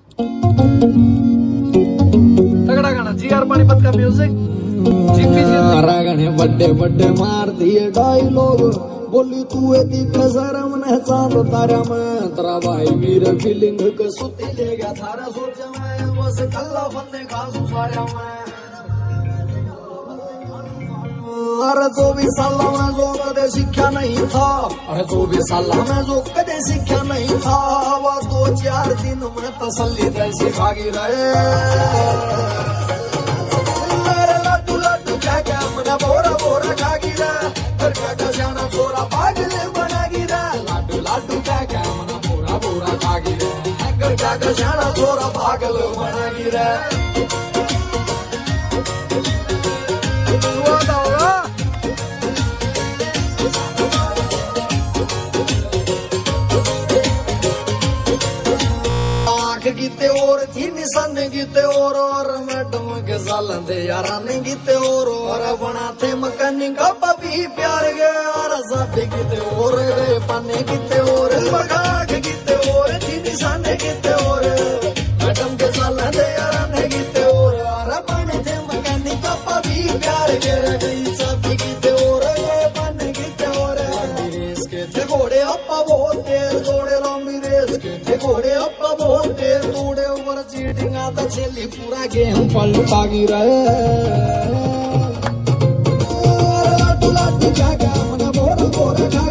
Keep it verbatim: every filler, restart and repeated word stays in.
तगड़ा गाना जी आर पानीपत का म्यूजिक। गाने बड़े बड़े मार दिए डायलॉग, बोली तू दिख शर्म ने चांद तारा में तेरा भाई मेरे फीलिंग के सुती ले गया थारा सोच में बस कल्ला फन्ने खासू सारा में। अरे चौबीस साल में जो कदे सीखा नहीं था, अरे चौबीस साल में जो कदे सीखा नहीं था, वो दो चार दिन में तसल्ली दे सिखागी रहे। मेरे लड्डू लड्डू क्या क्या मना बोरा बोरा खागी रहे, घर का गजाना छोरा पागल बनागी रहे। लड्डू लड्डू क्या क्या मना बोरा बोरा खागी रहे, घर का गजाना छोरा पागल बनागी रहे। गीते और थी निशान गीते और और मैडम के सालन दे यारा ने गीते और और बना थे मकानी का पपी प्यार गए और साथी गीते और रे पाने गीते और बगाग गीते और थी निशान गीते और मैडम के सालन दे यारा ने गीते और और बने थे मकानी का पपी प्यार गए गई साथी गीते और रे पाने गीते और रेस के थे घोड़े अपा बहुत तेर घोड़े लंबी रेस के थे घोड़े अपा बहुत तेर तोड़े ऊपर चीटिंग आता चली पूरा गेम पलटा गिरा। लाडू लाडू क्या क्या मना बोरा बोरा